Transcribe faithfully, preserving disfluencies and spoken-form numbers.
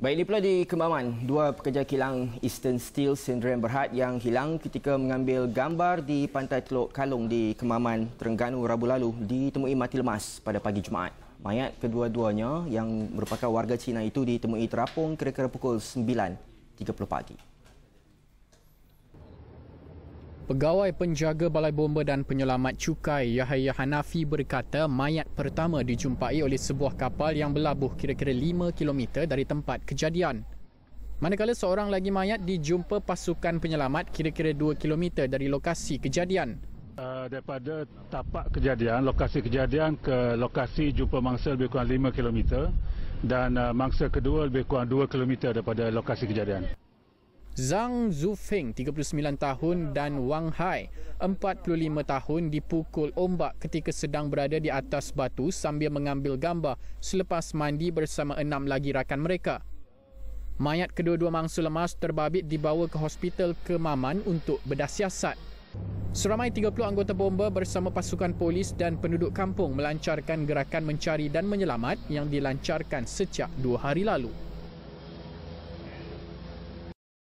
Baik, ini pula di Kemaman, dua pekerja kilang Eastern Steel Sdn Berhad yang hilang ketika mengambil gambar di Pantai Teluk Kalong di Kemaman, Terengganu Rabu lalu ditemui mati lemas pada pagi Jumaat. Mayat kedua-duanya yang merupakan warga Cina itu ditemui terapung kira-kira pukul sembilan tiga puluh pagi. Pegawai penjaga Balai Bomba dan Penyelamat Cukai Yahya Hanafi berkata mayat pertama dijumpai oleh sebuah kapal yang berlabuh kira-kira lima kilometer dari tempat kejadian. Manakala seorang lagi mayat dijumpa pasukan penyelamat kira-kira dua kilometer dari lokasi kejadian. Uh, daripada tapak kejadian, lokasi kejadian ke lokasi jumpa mangsa lebih kurang lima kilometer dan uh, mangsa kedua lebih kurang dua kilometer daripada lokasi kejadian. Zhang Zufeng, tiga puluh sembilan tahun dan Wang Hai, empat puluh lima tahun dipukul ombak ketika sedang berada di atas batu sambil mengambil gambar selepas mandi bersama enam lagi rakan mereka. Mayat kedua-dua mangsa lemas terbabit dibawa ke hospital Kemaman untuk bedah siasat. Seramai tiga puluh anggota bomba bersama pasukan polis dan penduduk kampung melancarkan gerakan mencari dan menyelamat yang dilancarkan sejak dua hari lalu.